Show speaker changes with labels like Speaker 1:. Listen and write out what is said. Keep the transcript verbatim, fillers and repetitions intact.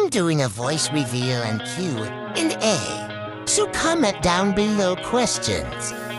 Speaker 1: I'm doing a voice reveal and Q in A. So comment down below questions.